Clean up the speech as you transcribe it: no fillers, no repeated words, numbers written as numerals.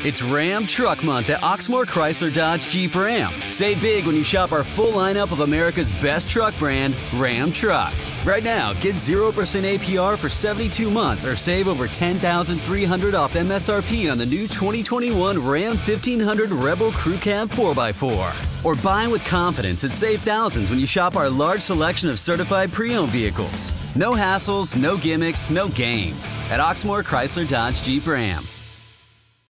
It's Ram Truck Month at Oxmoor Chrysler Dodge Jeep Ram. Save big when you shop our full lineup of America's best truck brand, Ram Truck. Right now, get 0% APR for 72 months or save over $10,300 off MSRP on the new 2021 Ram 1500 Rebel Crew Cab 4x4. Or buy with confidence and save thousands when you shop our large selection of certified pre-owned vehicles. No hassles, no gimmicks, no games. At Oxmoor Chrysler Dodge Jeep Ram.